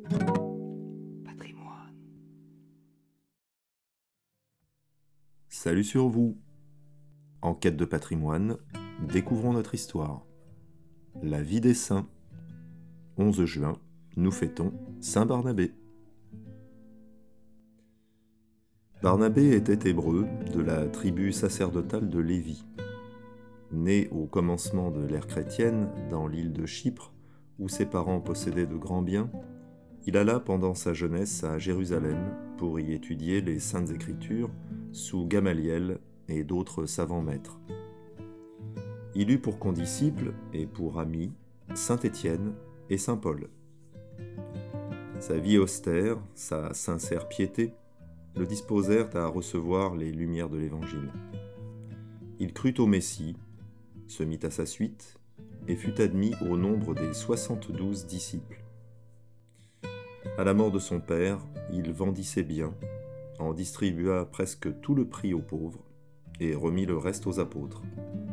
Patrimoine. Salut sur vous! En quête de patrimoine, découvrons notre histoire. La vie des saints. 11 juin, nous fêtons Saint Barnabé. Barnabé était hébreu de la tribu sacerdotale de Lévi. Né au commencement de l'ère chrétienne dans l'île de Chypre, où ses parents possédaient de grands biens, il alla pendant sa jeunesse à Jérusalem pour y étudier les Saintes Écritures sous Gamaliel et d'autres savants maîtres. Il eut pour condisciples et pour amis saint Étienne et saint Paul. Sa vie austère, sa sincère piété, le disposèrent à recevoir les lumières de l'Évangile. Il crut au Messie, se mit à sa suite et fut admis au nombre des 72 disciples. À la mort de son père, il vendit ses biens, en distribua presque tout le prix aux pauvres et remit le reste aux apôtres.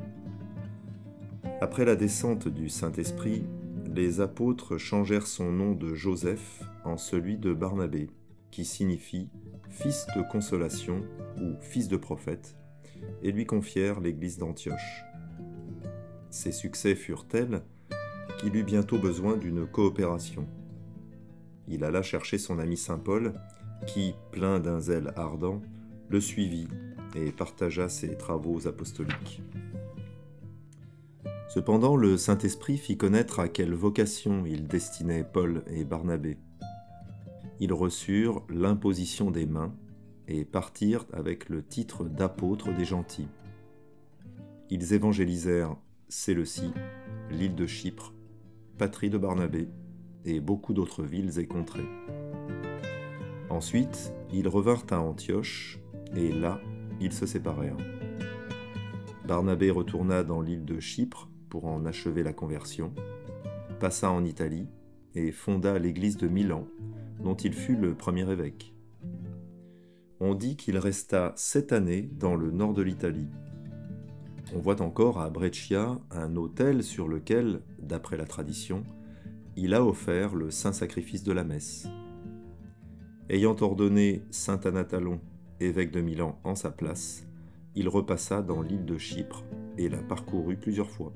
Après la descente du Saint-Esprit, les apôtres changèrent son nom de Joseph en celui de Barnabé, qui signifie « fils de consolation » ou « fils de prophète », et lui confièrent l'église d'Antioche. Ses succès furent tels qu'il eut bientôt besoin d'une coopération. Il alla chercher son ami saint Paul, qui, plein d'un zèle ardent, le suivit et partagea ses travaux apostoliques. Cependant, le Saint-Esprit fit connaître à quelle vocation il destinait Paul et Barnabé. Ils reçurent l'imposition des mains et partirent avec le titre d'apôtres des gentils. Ils évangélisèrent Séleucie, l'île de Chypre, patrie de Barnabé, et beaucoup d'autres villes et contrées. Ensuite, ils revinrent à Antioche, et là, ils se séparèrent. Barnabé retourna dans l'île de Chypre pour en achever la conversion, passa en Italie et fonda l'église de Milan, dont il fut le premier évêque. On dit qu'il resta 7 années dans le nord de l'Italie. On voit encore à Brescia un autel sur lequel, d'après la tradition, il a offert le saint sacrifice de la messe. Ayant ordonné saint Anathalon, évêque de Milan, en sa place, il repassa dans l'île de Chypre et la parcourut plusieurs fois.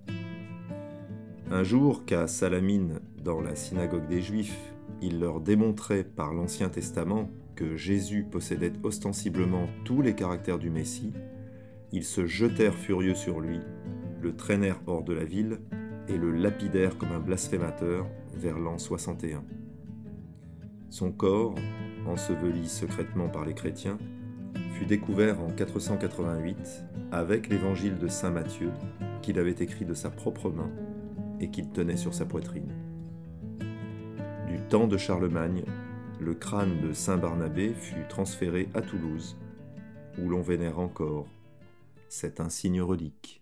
Un jour qu'à Salamine, dans la synagogue des Juifs, il leur démontrait par l'Ancien Testament que Jésus possédait ostensiblement tous les caractères du Messie, ils se jetèrent furieux sur lui, le traînèrent hors de la ville et le lapidèrent comme un blasphémateur vers l'an 61. Son corps, enseveli secrètement par les chrétiens, fut découvert en 488 avec l'évangile de saint Matthieu qu'il avait écrit de sa propre main et qu'il tenait sur sa poitrine. Du temps de Charlemagne, le crâne de saint Barnabé fut transféré à Toulouse, où l'on vénère encore cet insigne relique.